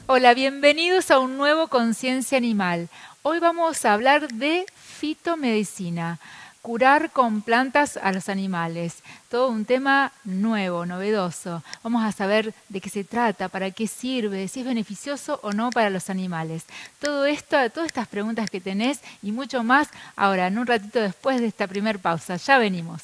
Hola, bienvenidos a un nuevo Conciencia Animal. Hoy vamos a hablar de fitomedicina, curar con plantas a los animales. Todo un tema nuevo, novedoso. Vamos a saber de qué se trata, para qué sirve, si es beneficioso o no para los animales. Todo esto, todas estas preguntas que tenés y mucho más ahora, en un ratito después de esta primer pausa. Ya venimos.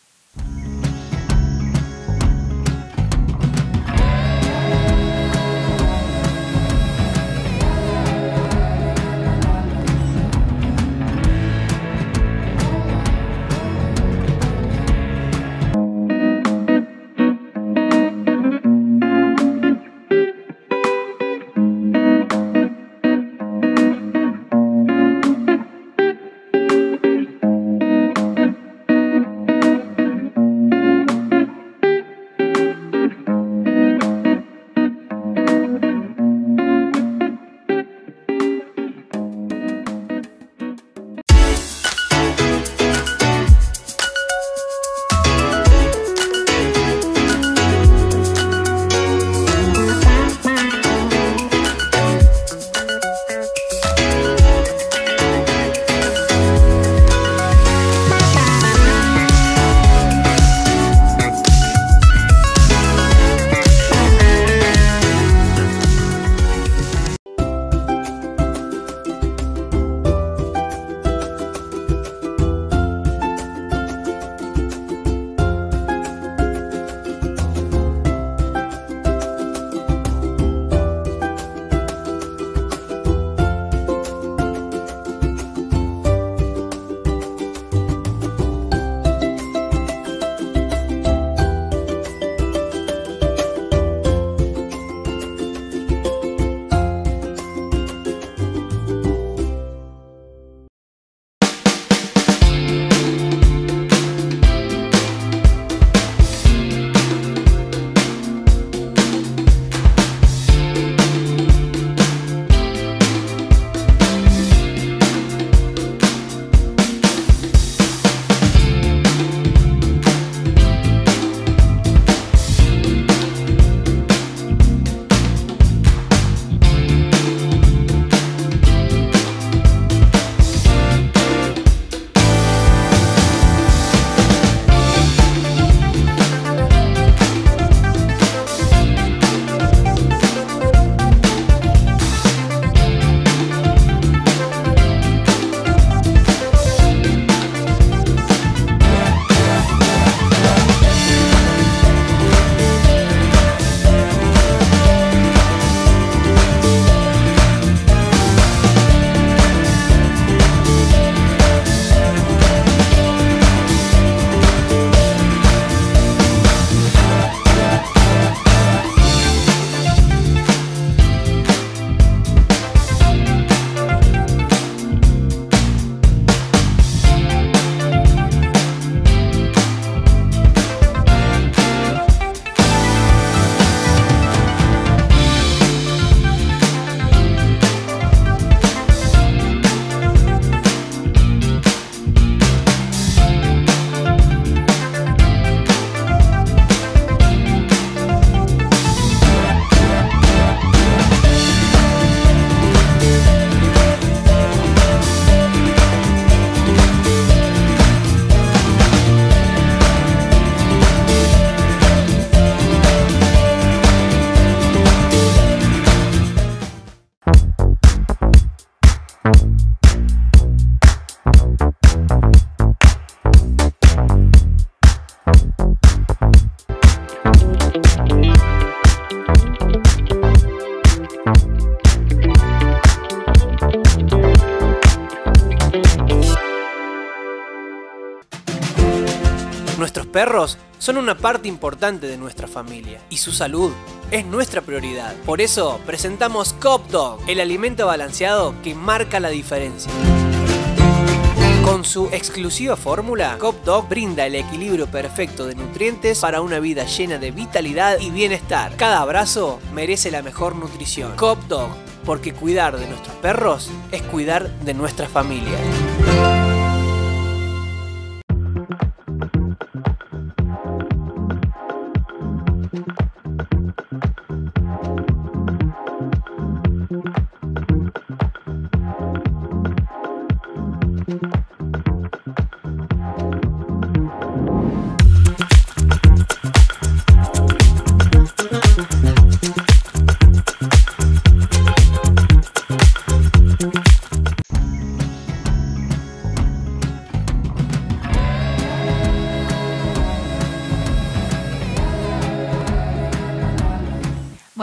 Nuestros perros son una parte importante de nuestra familia y su salud es nuestra prioridad. Por eso presentamos Coop Dog, el alimento balanceado que marca la diferencia. Con su exclusiva fórmula, Coop Dog brinda el equilibrio perfecto de nutrientes para una vida llena de vitalidad y bienestar. Cada abrazo merece la mejor nutrición. Coop Dog, porque cuidar de nuestros perros es cuidar de nuestra familia.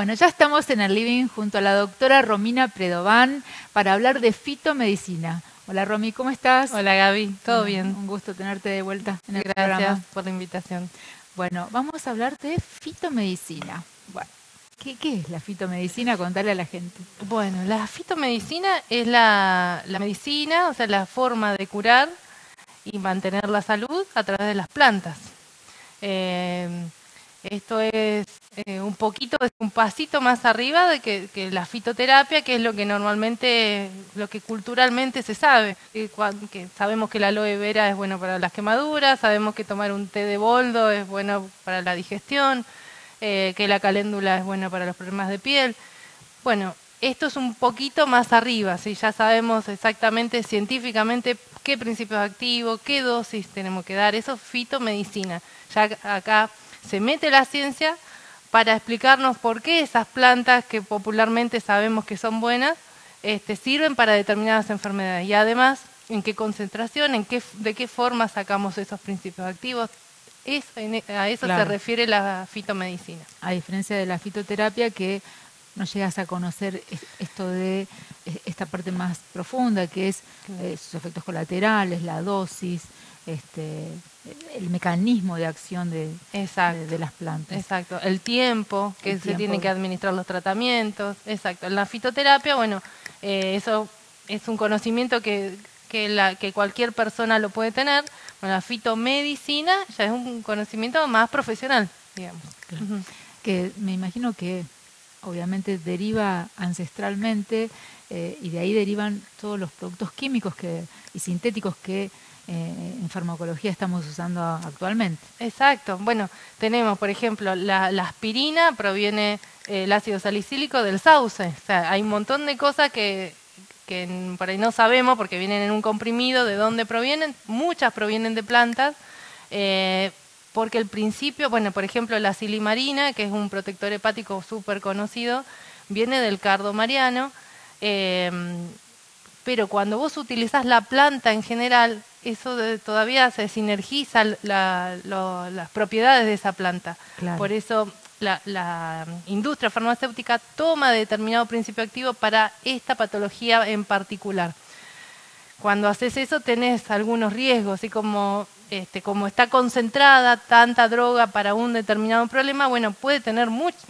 Bueno, ya estamos en el living junto a la doctora Romina Predován para hablar de fitomedicina. Hola Romy, ¿cómo estás? Hola Gaby, ¿todo bien? Un gusto tenerte de vuelta en el programa. Gracias por la invitación. Bueno, vamos a hablar de fitomedicina. Bueno, ¿qué es la fitomedicina? Contarle a la gente. Bueno, la fitomedicina es la medicina, o sea, la forma de curar y mantener la salud a través de las plantas. Esto es un poquito, es un pasito más arriba de que la fitoterapia, que es lo que normalmente, lo que culturalmente se sabe. Que sabemos que la aloe vera es bueno para las quemaduras, sabemos que tomar un té de boldo es bueno para la digestión, que la caléndula es buena para los problemas de piel. Bueno, esto es un poquito más arriba, ¿sí? Ya sabemos exactamente científicamente qué principios activos, qué dosis tenemos que dar. Eso es fitomedicina. Ya acá se mete la ciencia para explicarnos por qué esas plantas que popularmente sabemos que son buenas sirven para determinadas enfermedades y además en qué concentración, de qué forma sacamos esos principios activos. A eso se refiere la fitomedicina. A diferencia de la fitoterapia, que no llegas a conocer esto de esta parte más profunda, que es sus efectos colaterales, la dosis, el mecanismo de acción de las plantas. Exacto, el tiempo que se tiene que administrar los tratamientos. Exacto, en la fitoterapia, bueno, eso es un conocimiento que cualquier persona lo puede tener. Bueno, la fitomedicina ya es un conocimiento más profesional, digamos. Claro. Que me imagino que obviamente deriva ancestralmente y de ahí derivan todos los productos químicos y sintéticos que en farmacología estamos usando actualmente. Exacto. Bueno, tenemos, por ejemplo, la aspirina proviene el ácido salicílico del sauce. O sea, hay un montón de cosas que por ahí no sabemos porque vienen en un comprimido. ¿De dónde provienen? Muchas provienen de plantas. Porque el principio, bueno, por ejemplo, la silimarina, que es un protector hepático súper conocido, viene del cardo mariano, pero cuando vos utilizás la planta en general, eso todavía se sinergiza las propiedades de esa planta. Claro. Por eso la industria farmacéutica toma determinado principio activo para esta patología en particular. Cuando haces eso tenés algunos riesgos, y como está concentrada tanta droga para un determinado problema, bueno, puede tener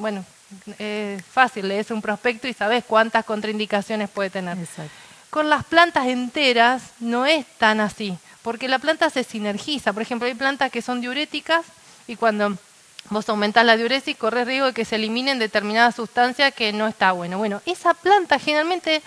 es fácil, lees un prospecto y sabes cuántas contraindicaciones puede tener. Exacto. Con las plantas enteras no es tan así, porque la planta se sinergiza. Por ejemplo, hay plantas que son diuréticas y cuando vos aumentás la diuresis corres riesgo de que se eliminen determinadas sustancias que no está bueno. Bueno, esa planta generalmente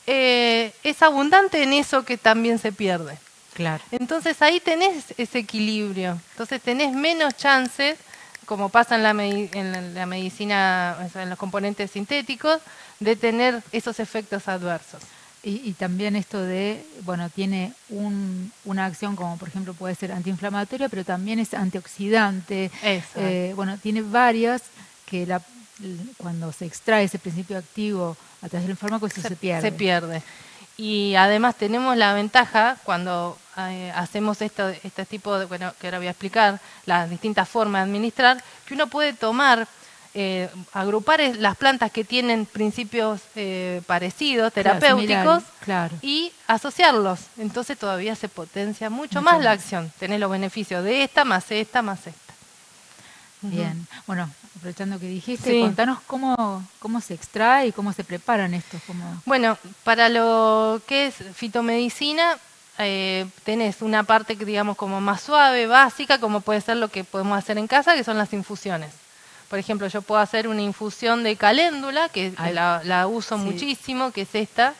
es abundante en eso que también se pierde. Claro. Entonces ahí tenés ese equilibrio. Entonces tenés menos chances, como pasa en la medicina, o sea, en los componentes sintéticos, de tener esos efectos adversos. Y también esto de, bueno, tiene una acción como por ejemplo puede ser antiinflamatoria, pero también es antioxidante. Bueno, tiene varias que cuando se extrae ese principio activo a través del fármaco, eso se pierde. Se pierde. Y además tenemos la ventaja cuando hacemos este tipo de, bueno, que ahora voy a explicar, las distintas formas de administrar, que uno puede tomar, agrupar las plantas que tienen principios parecidos, terapéuticos, claro, y asociarlos. Entonces todavía se potencia mucho más la acción. Tenés los beneficios de esta, más esta, más esta. Bien. Bueno, aprovechando que dijiste, contanos cómo se extrae y cómo se preparan estos. Bueno, para lo que es fitomedicina, tenés una parte que digamos como más suave, básica, como puede ser lo que podemos hacer en casa, que son las infusiones. Por ejemplo, yo puedo hacer una infusión de caléndula, que la uso muchísimo, que es esta.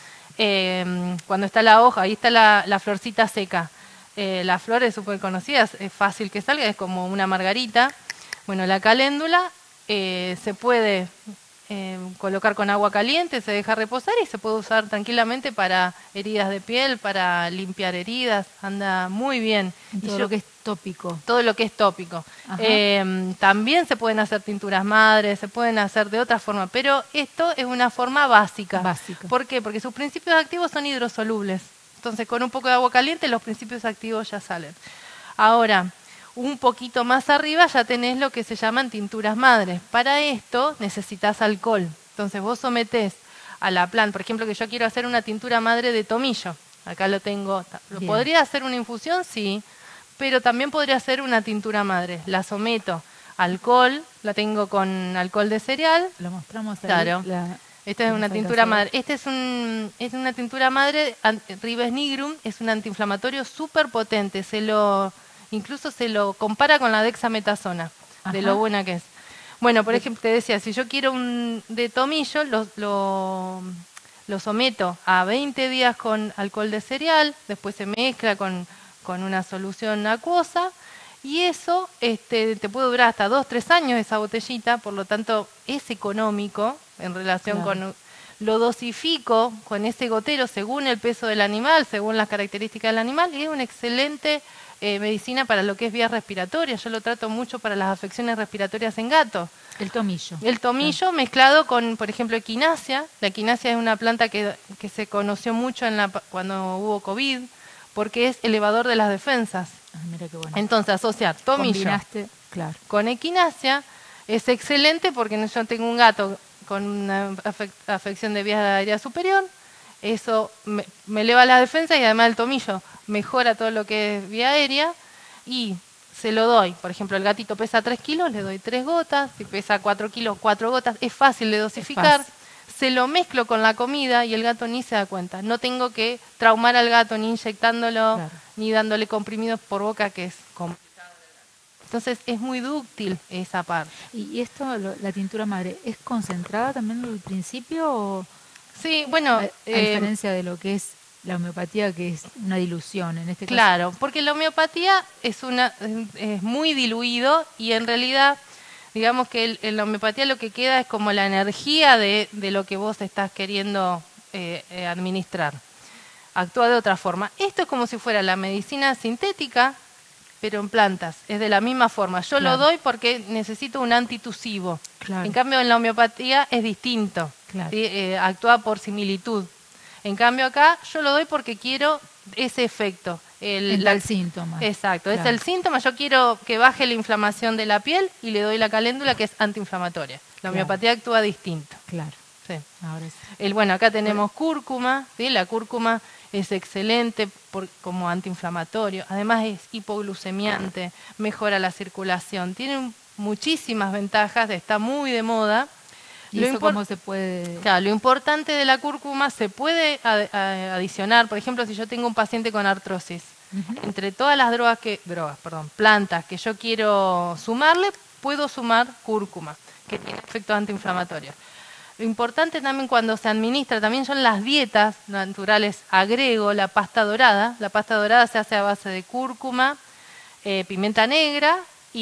Cuando está la hoja, ahí está la florcita seca. La flor es súper conocida, es fácil que salga, es como una margarita. Bueno, la caléndula se puede colocar con agua caliente, se deja reposar y se puede usar tranquilamente para heridas de piel, para limpiar heridas, anda muy bien. Todo lo que es tópico. Todo lo que es tópico. También se pueden hacer tinturas madres, se pueden hacer de otra forma, pero esto es una forma básica. ¿Por qué? Porque sus principios activos son hidrosolubles. Entonces, con un poco de agua caliente los principios activos ya salen. Ahora, Un poquito más arriba ya tenés lo que se llaman tinturas madres. Para esto necesitas alcohol. Entonces vos sometés a la planta, por ejemplo, que yo quiero hacer una tintura madre de tomillo. Acá lo tengo. Bien. ¿Podría hacer una infusión? Sí, pero también podría hacer una tintura madre. La someto a alcohol, la tengo con alcohol de cereal. Lo mostramos ahí. Claro. Esta es una tintura madre. Es una tintura madre, Ribes nigrum, es un antiinflamatorio súper potente. Incluso se lo compara con la dexametasona, de lo buena que es. Bueno, por ejemplo, te decía, si yo quiero un de tomillo, lo someto a 20 días con alcohol de cereal, después se mezcla con una solución acuosa, y eso te puede durar hasta 2-3 años esa botellita, por lo tanto es económico en relación con... Lo dosifico con ese gotero según el peso del animal, según las características del animal, y es una excelente medicina para lo que es vías respiratorias. Yo lo trato mucho para las afecciones respiratorias en gatos. El tomillo. El tomillo mezclado con, por ejemplo, equinacia. La equinacia es una planta que se conoció mucho cuando hubo COVID, porque es elevador de las defensas. Mira qué bueno. Entonces, asociar tomillo con equinacia es excelente, porque yo tengo un gato con una afección de vías aéreas superior, eso me eleva la defensa, y además el tomillo mejora todo lo que es vía aérea, y se lo doy. Por ejemplo, el gatito pesa 3 kilos, le doy 3 gotas, si pesa 4 kilos, 4 gotas, es fácil de dosificar. Se lo mezclo con la comida y el gato ni se da cuenta. No tengo que traumar al gato, ni inyectándolo, ni dándole comprimidos por boca, que es complicado. Entonces es muy dúctil esa parte. ¿Y esto, la tintura madre, es concentrada también al principio? O sí, bueno. A diferencia de lo que es la homeopatía, que es una dilución en este caso. Claro, porque la homeopatía es muy diluido, y en realidad, digamos que en la homeopatía lo que queda es como la energía de lo que vos estás queriendo administrar. Actúa de otra forma. Esto es como si fuera la medicina sintética, pero en plantas. Es de la misma forma. Yo lo doy porque necesito un antitusivo. En cambio, en la homeopatía es distinto. ¿Sí? Actúa por similitud. En cambio, acá yo lo doy porque quiero ese efecto. El síntoma. Exacto. Es el síntoma. Yo quiero que baje la inflamación de la piel, y le doy la caléndula, que es antiinflamatoria. La homeopatía actúa distinto. Claro. Sí. Ahora sí. Bueno, acá tenemos cúrcuma. ¿Sí? La cúrcuma es excelente como antiinflamatorio. Además es hipoglucemiante, mejora la circulación. Tiene muchísimas ventajas, está muy de moda. ¿Y eso cómo se puede...? Claro, lo importante de la cúrcuma, se puede adicionar. Por ejemplo, si yo tengo un paciente con artrosis, entre todas las plantas que yo quiero sumarle, puedo sumar cúrcuma, que tiene efectos antiinflamatorios. Lo importante también cuando se administra, también son las dietas naturales. Agrego la pasta dorada. La pasta dorada se hace a base de cúrcuma, pimienta negra,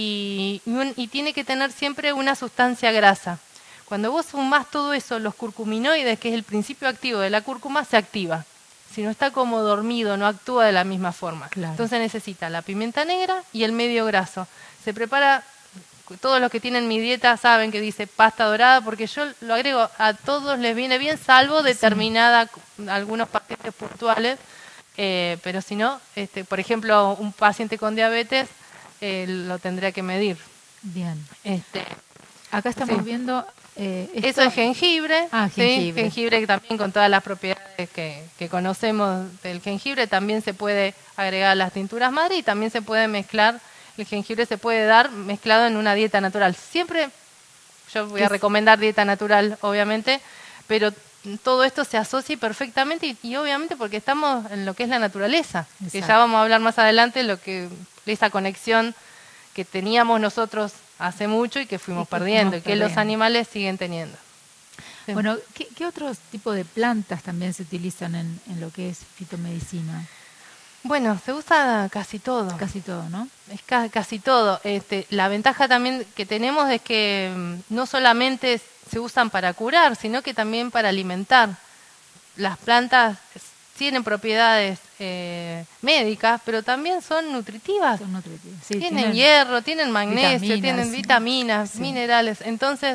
y tiene que tener siempre una sustancia grasa. Cuando vos sumás todo eso, los curcuminoides, que es el principio activo de la cúrcuma, se activa. Si no, está como dormido, no actúa de la misma forma. Entonces necesita la pimienta negra y el medio graso. Se prepara... Todos los que tienen mi dieta saben que dice pasta dorada, porque yo lo agrego, a todos les viene bien, salvo determinada, algunos pacientes puntuales, pero si no, por ejemplo, un paciente con diabetes lo tendría que medir. Bien. Acá estamos viendo... eso es jengibre. Jengibre. ¿Sí? Jengibre también, con todas las propiedades que conocemos del jengibre. También se puede agregar las tinturas madre, y también se puede mezclar. El jengibre se puede dar mezclado en una dieta natural. Siempre yo voy a recomendar dieta natural, obviamente, pero todo esto se asocia perfectamente, y obviamente porque estamos en lo que es la naturaleza. Que ya vamos a hablar más adelante, esa conexión que teníamos nosotros hace mucho y que fuimos perdiendo, y que los animales siguen teniendo. Sí. Bueno, ¿qué otros tipos de plantas también se utilizan en lo que es fitomedicina? Bueno, se usa casi todo. Casi todo, ¿no? Es casi todo. La ventaja también que tenemos es que no solamente se usan para curar, sino que también para alimentar. Las plantas tienen propiedades médicas, pero también son nutritivas. Son nutritivas. Sí, tienen hierro, tienen magnesio, tienen vitaminas, minerales. Entonces,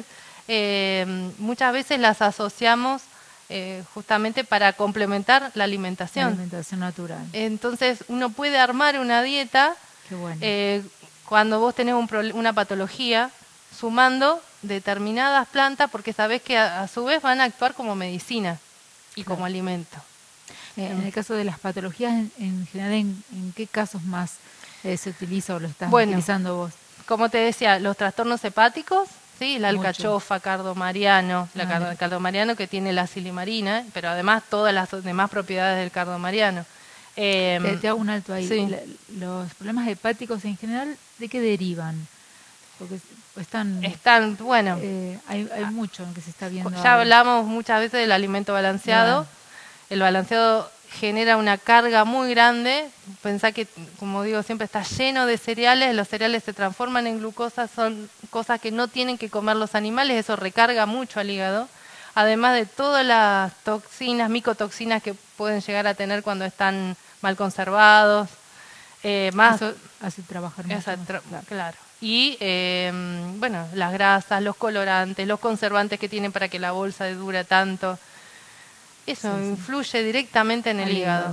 muchas veces las asociamos justamente para complementar la alimentación. La alimentación natural. Entonces uno puede armar una dieta cuando vos tenés una patología, sumando determinadas plantas, porque sabés que a su vez van a actuar como medicina y como alimento. En el caso de las patologías, en general, ¿en qué casos más se utiliza o lo estás utilizando vos? Como te decía, los trastornos hepáticos, ¿sí? La alcachofa, cardomariano, cardomariano que tiene la silimarina, pero además todas las demás propiedades del cardomariano. Te hago un alto ahí. Sí. Los problemas hepáticos en general, ¿de qué derivan? Porque están bueno. Hay mucho que se está viendo. Ya hablamos muchas veces del alimento balanceado. El balanceado genera una carga muy grande. Pensá que, como digo, siempre está lleno de cereales. Los cereales se transforman en glucosa, son cosas que no tienen que comer los animales. Eso recarga mucho al hígado. Además de todas las toxinas, micotoxinas que pueden llegar a tener cuando están mal conservados. Eso hace trabajar mucho. Claro. Y, bueno, las grasas, los colorantes, los conservantes que tienen para que la bolsa dure tanto. Eso influye directamente en el hígado.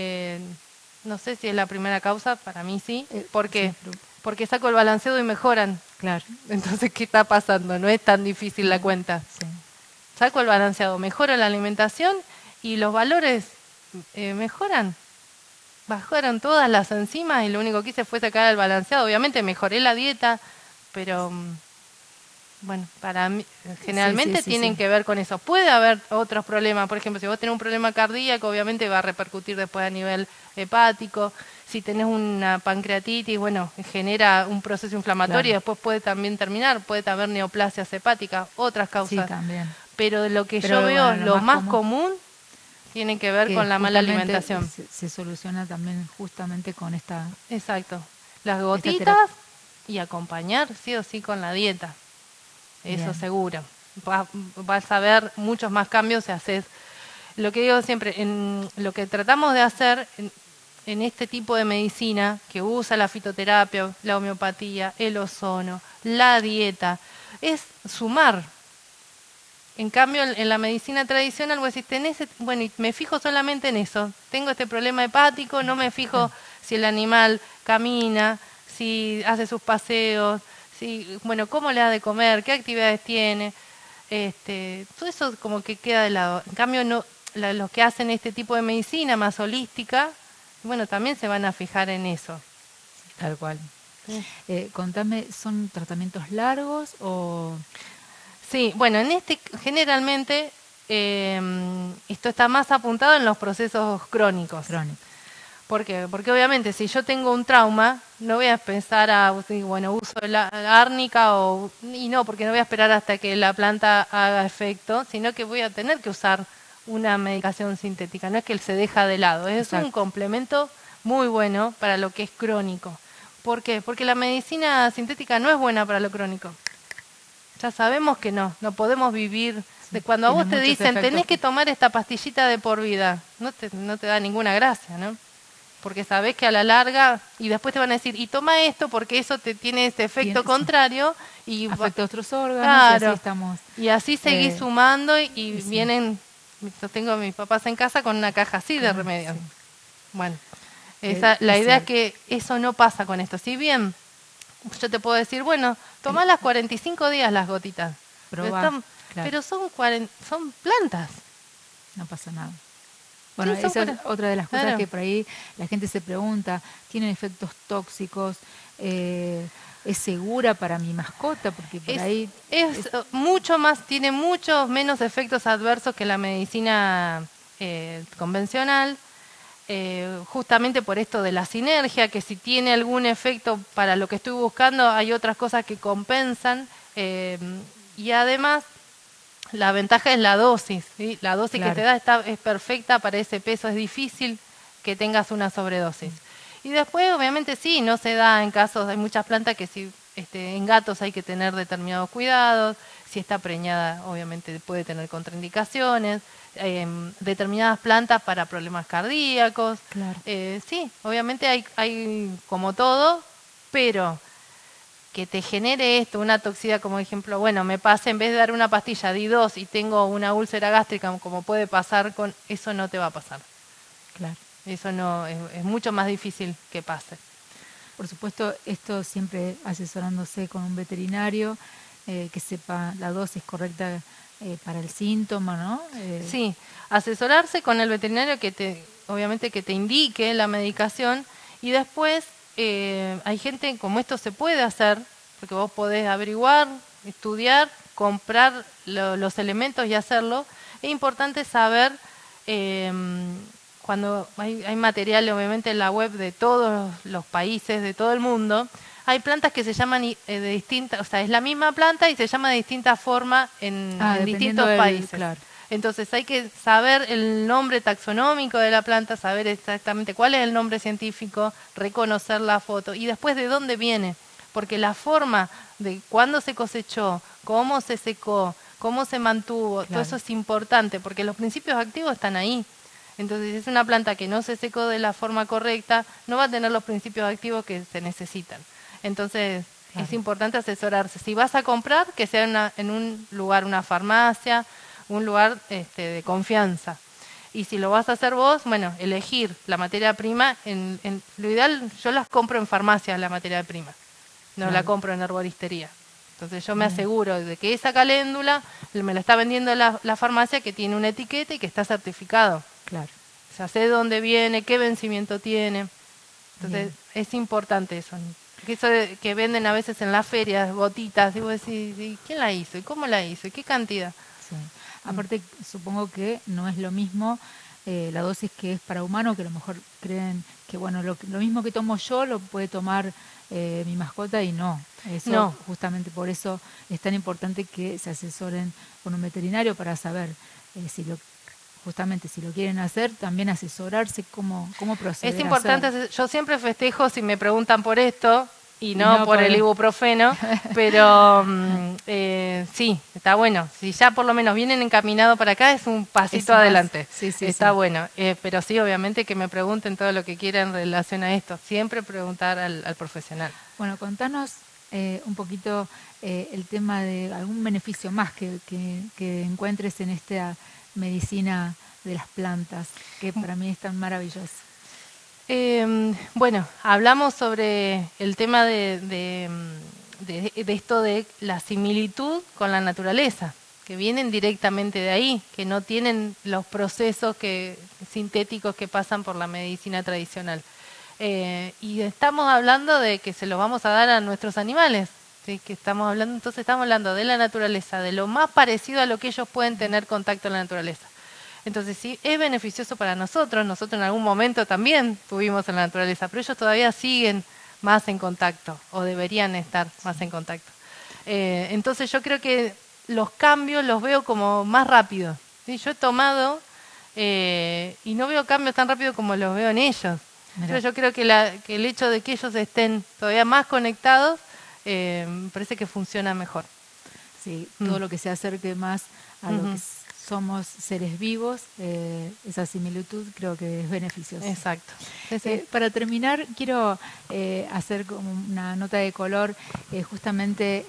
No sé si es la primera causa, para mí sí. ¿Por qué? Porque saco el balanceado y mejoran. Claro. Entonces, ¿qué está pasando? No es tan difícil la cuenta. Sí. Saco el balanceado, mejoro la alimentación y los valores mejoran. Bajaron todas las enzimas y lo único que hice fue sacar el balanceado. Obviamente mejoré la dieta, pero bueno, para mí generalmente tienen que ver con eso. Puede haber otros problemas, por ejemplo, si vos tenés un problema cardíaco, obviamente va a repercutir después a nivel hepático. Si tenés una pancreatitis, bueno, genera un proceso inflamatorio y después puede también terminar, puede haber neoplasias hepáticas, otras causas. Sí, también. Pero lo que yo veo, lo más común tiene que ver con la mala alimentación. Se soluciona también justamente con esta... Exacto. Las gotitas y acompañar sí o sí con la dieta. Eso bien. Seguro. Vas a ver muchos más cambios si haces... Lo que digo siempre, en lo que tratamos de hacer en este tipo de medicina, que usa la fitoterapia, la homeopatía, el ozono, la dieta, es sumar. En cambio, en la medicina tradicional, vos decís, bueno, y me fijo solamente en eso. Tengo este problema hepático, no me fijo si el animal camina, si hace sus paseos, bueno, cómo le da de comer, qué actividades tiene. Todo eso como que queda de lado. En cambio, no, los que hacen este tipo de medicina más holística, bueno, también se van a fijar en eso. Tal cual. Contame, ¿son tratamientos largos o...? Sí, bueno, generalmente esto está más apuntado en los procesos crónicos. ¿Por qué? Porque obviamente si yo tengo un trauma, no voy a empezar a, bueno, uso la árnica y no, porque no voy a esperar hasta que la planta haga efecto, sino que voy a tener que usar una medicación sintética. No es que él se deja de lado, es un complemento muy bueno para lo que es crónico. ¿Por qué? Porque la medicina sintética no es buena para lo crónico. Ya sabemos que no podemos vivir. Cuando a vos te dicen, tenés que tomar esta pastillita de por vida, no te da ninguna gracia, ¿no? Porque sabés que a la larga, y después te van a decir, y toma esto porque eso te tiene ese efecto contrario. Y afecta a otros órganos, claro, y así estamos. Y así seguís sumando y vienen, yo tengo a mis papás en casa con una caja así de remedios. Sí. Bueno, la idea es que eso no pasa con esto. Si bien yo te puedo decir, bueno, tomá las 45 días las gotitas. Pero son plantas. No pasa nada. Bueno, esa es otra de las cosas que por ahí la gente se pregunta. ¿Tienen efectos tóxicos? ¿Es segura para mi mascota? Porque por ahí... mucho más, tiene muchos menos efectos adversos que la medicina convencional. Justamente por esto de la sinergia, que si tiene algún efecto para lo que estoy buscando, hay otras cosas que compensan. Y además, la ventaja es la dosis, ¿sí? La dosis que te da es perfecta para ese peso, es difícil que tengas una sobredosis. Y después, obviamente, sí, no se da en casos, hay muchas plantas que sí, en gatos hay que tener determinados cuidados, si está preñada, obviamente puede tener contraindicaciones, determinadas plantas para problemas cardíacos. Claro. Sí, obviamente hay como todo, pero que te genere esto, una toxicidad, como ejemplo, bueno, me pasa, en vez de dar una pastilla, di 2 y tengo una úlcera gástrica, como puede pasar con... Eso no te va a pasar. Claro. Eso no es mucho más difícil que pase. por supuesto, esto siempre asesorándose con un veterinario que sepa la dosis correcta para el síntoma, ¿no? Sí, asesorarse con el veterinario obviamente que te indique la medicación y después hay gente, como esto se puede hacer, porque vos podés averiguar, estudiar, comprar los elementos y hacerlo. Es importante saber, cuando hay material obviamente en la web de todos los países, de todo el mundo, hay plantas que se llaman de distintas, o sea, es la misma planta y se llama de distinta forma en distintos países. Claro. Entonces hay que saber el nombre taxonómico de la planta, saber exactamente cuál es el nombre científico, reconocer la foto y después de dónde viene, porque la forma de cuándo se cosechó, cómo se secó, cómo se mantuvo, claro, todo eso es importante, porque los principios activos están ahí. Entonces, si es una planta que no se secó de la forma correcta, no va a tener los principios activos que se necesitan. Entonces, claro, es importante asesorarse. Si vas a comprar, que sea en un lugar, una farmacia, un lugar de confianza. Y si lo vas a hacer vos, bueno, elegir la materia prima. Lo ideal, yo las compro en farmacia, la materia prima. No la compro en herboristería. Entonces yo me aseguro de que esa caléndula me la está vendiendo la farmacia, que tiene una etiqueta y que está certificado. Claro. O sea, sé dónde viene, qué vencimiento tiene. Entonces es importante eso. Eso que venden a veces en las ferias, gotitas, y vos decís, ¿quién la hizo? ¿Y cómo la hizo? ¿Y qué cantidad? Sí. Aparte, supongo que no es lo mismo la dosis que es para humano, que a lo mejor creen que bueno, lo mismo que tomo yo lo puede tomar mi mascota y no. Eso, no. Justamente por eso es tan importante que se asesoren con un veterinario para saber justamente si lo quieren hacer, también asesorarse cómo proceder. Es importante, yo siempre festejo si me preguntan por esto y no por el ibuprofeno, pero sí, está bueno. Si ya por lo menos vienen encaminados para acá, es un pasito adelante. Sí, está bueno. Pero sí, obviamente que me pregunten todo lo que quieran en relación a esto. Siempre preguntar al profesional. Bueno, contanos un poquito el tema de algún beneficio más que encuentres en esta medicina de las plantas, que para mí es tan maravillosa. Bueno, hablamos sobre el tema de esto de la similitud con la naturaleza, que vienen directamente de ahí, que no tienen los procesos sintéticos que pasan por la medicina tradicional. Y estamos hablando de que se los vamos a dar a nuestros animales, ¿sí? Entonces estamos hablando de la naturaleza, de lo más parecido a lo que ellos pueden tener contacto en la naturaleza. Entonces sí, es beneficioso para nosotros. Nosotros en algún momento también estuvimos en la naturaleza, pero ellos todavía siguen más en contacto, o deberían estar más en contacto. Entonces yo creo que los cambios los veo como más rápidos, ¿sí? Yo he tomado y no veo cambios tan rápido como los veo en ellos. Pero yo creo que el hecho de que ellos estén todavía más conectados, me parece que funciona mejor. Sí, todo lo que se acerque más a lo que somos seres vivos, esa similitud creo que es beneficiosa. Exacto. Para terminar, quiero hacer como una nota de color. Justamente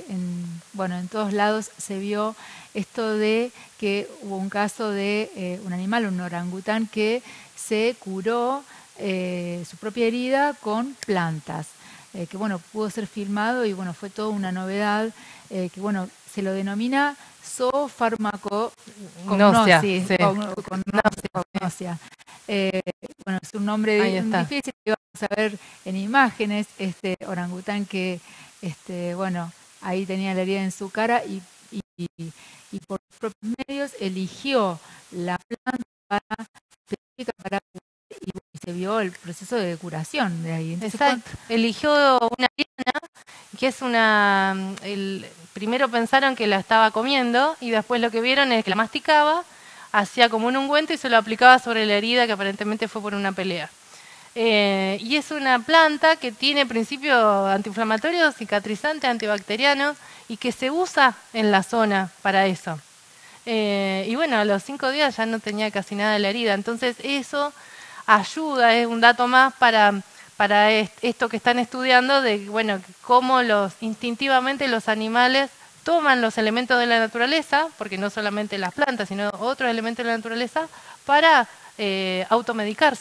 en todos lados se vio esto de que hubo un caso de un animal, un orangután, que se curó su propia herida con plantas. Que bueno, pudo ser filmado y bueno, fue toda una novedad, que bueno, se lo denomina zoofarmacognosia. Bueno, es un nombre difícil, vamos a ver en imágenes, orangután que, bueno, ahí tenía la herida en su cara y por sus propios medios eligió la planta para y se vio el proceso de curación de ahí. Entonces, exacto. Eligió una liana, que es primero pensaron que la estaba comiendo y después lo que vieron es que la masticaba, hacía como un ungüento y se lo aplicaba sobre la herida, que aparentemente fue por una pelea. Y es una planta que tiene principios antiinflamatorios, cicatrizantes, antibacterianos y que se usa en la zona para eso. Y bueno, a los 5 días ya no tenía casi nada de la herida. Entonces eso ayuda, es un dato más para esto que están estudiando, de bueno, cómo instintivamente los animales toman los elementos de la naturaleza, porque no solamente las plantas, sino otros elementos de la naturaleza, para automedicarse.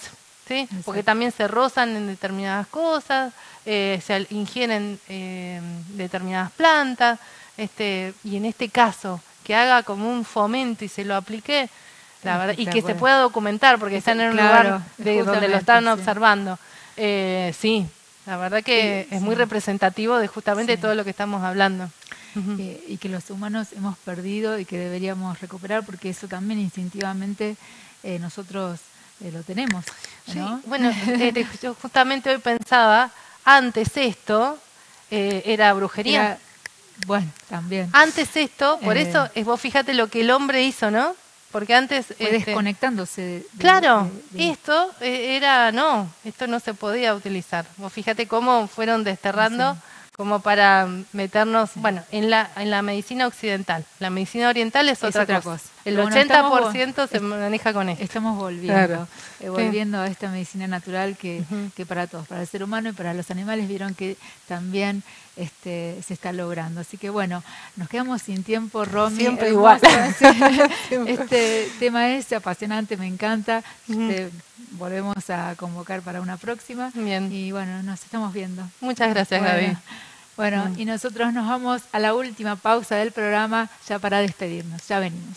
¿sí? Exacto. Porque también se rozan en determinadas cosas, se ingieren determinadas plantas, y en este caso, que haga como un fomento y se lo aplique, la verdad, y que se pueda documentar, porque están en un lugar donde lo están observando. Sí, la verdad que es muy representativo de justamente todo lo que estamos hablando. Y que los humanos hemos perdido y que deberíamos recuperar, porque eso también instintivamente nosotros lo tenemos, ¿no? Sí. Bueno, yo justamente hoy pensaba, antes esto era brujería. Bueno, también. Antes esto, por eso, vos fíjate lo que el hombre hizo, ¿no? Porque antes... Fue desconectándose. Claro, esto esto no se podía utilizar. Vos fíjate cómo fueron desterrando como para meternos, bueno, en la medicina occidental. La medicina oriental es otra cosa. El 80% se maneja con esto. Estamos volviendo a esta medicina natural que para todos, para el ser humano y para los animales, vieron que también se está logrando. Así que bueno, nos quedamos sin tiempo, Romy. Siempre igual. Este tema es apasionante, me encanta. Volvemos a convocar para una próxima. Bien. Y bueno, nos estamos viendo. Muchas gracias, Gaby. Bueno, y nosotros nos vamos a la última pausa del programa ya para despedirnos. Ya venimos.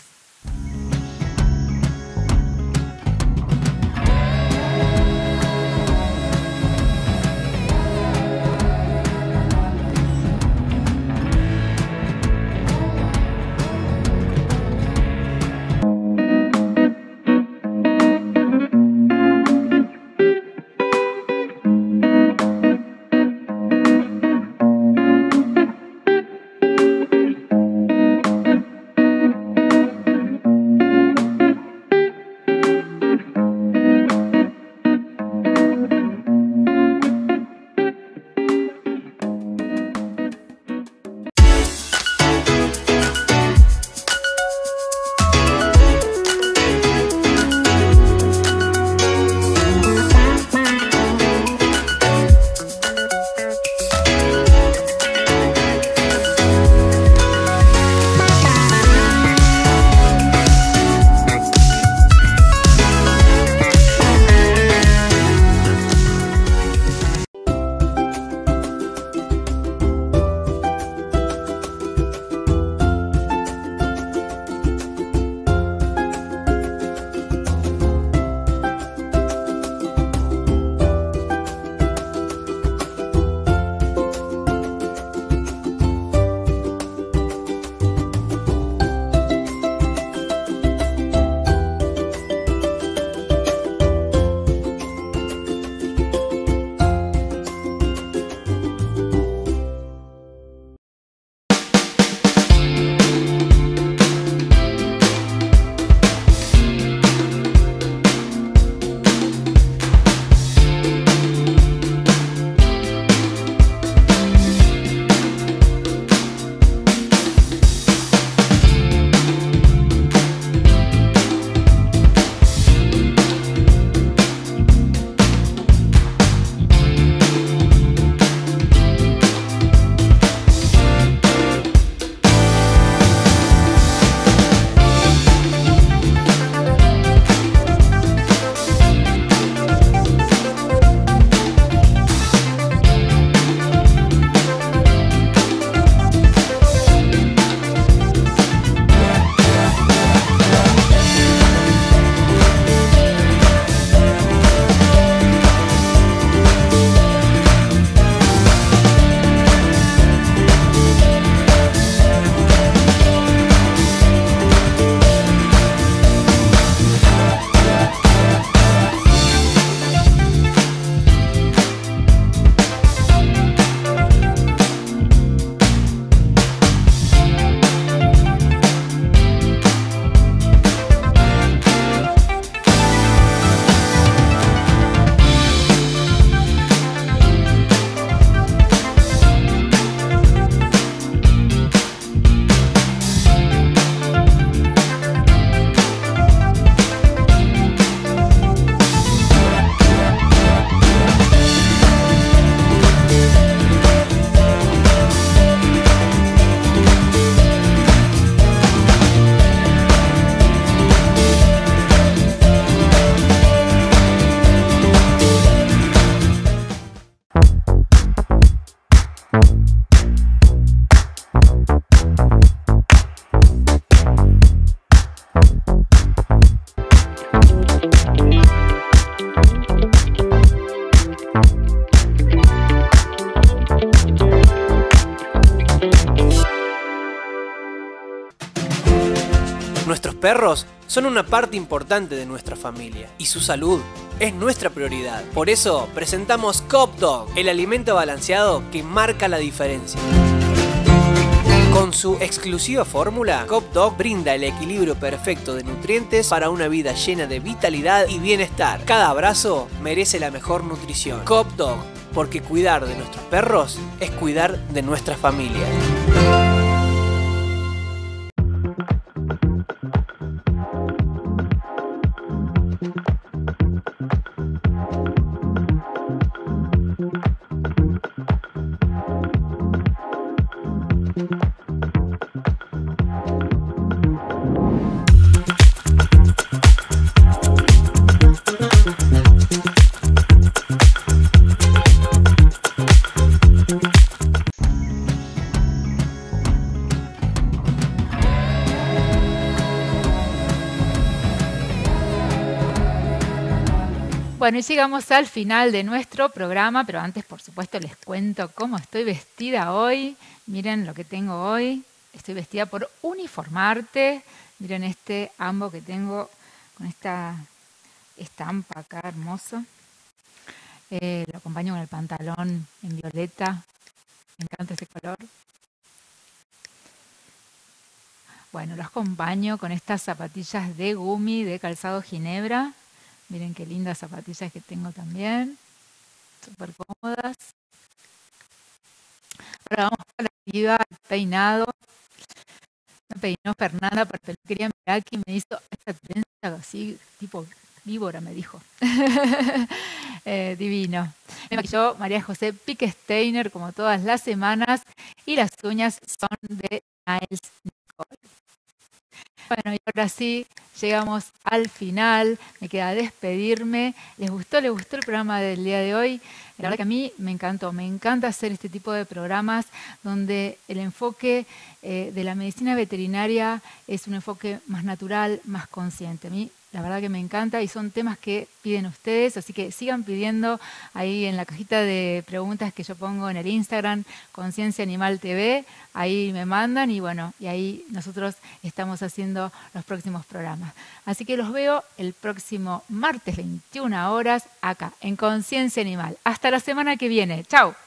perros son una parte importante de nuestra familia y su salud es nuestra prioridad. Por eso presentamos Coop Dog, el alimento balanceado que marca la diferencia. Con su exclusiva fórmula, Coop Dog brinda el equilibrio perfecto de nutrientes para una vida llena de vitalidad y bienestar. Cada abrazo merece la mejor nutrición. Coop Dog, porque cuidar de nuestros perros es cuidar de nuestra familia. Bueno, y llegamos al final de nuestro programa, pero antes, por supuesto, les cuento cómo estoy vestida hoy. Miren lo que tengo hoy. Estoy vestida por Uniformarte. Miren este ambo que tengo con esta estampa acá, hermoso. Lo acompaño con el pantalón en violeta. Me encanta ese color. Bueno, los acompaño con estas zapatillas de gumi de calzado Ginebra. Miren qué lindas zapatillas que tengo también. Súper cómodas. Ahora vamos para la actividad, el peinado. Me peinó Fernanda para peluquería Meraki. Me hizo esta trenza así, tipo víbora, me dijo. Divino. Me maquilló María José Piquesteiner, como todas las semanas. Y las uñas son de Niles Nicole. Bueno, y ahora sí, llegamos al final. Me queda despedirme. ¿Les gustó el programa del día de hoy? La verdad que a mí me encantó. Me encanta hacer este tipo de programas donde el enfoque de la medicina veterinaria es un enfoque más natural, más consciente. A mí la verdad que me encanta y son temas que piden ustedes, así que sigan pidiendo ahí en la cajita de preguntas que yo pongo en el Instagram, Conciencia Animal TV, ahí me mandan y bueno, y ahí nosotros estamos haciendo los próximos programas. Así que los veo el próximo martes 21 horas acá en Conciencia Animal. Hasta la semana que viene. ¡Chao!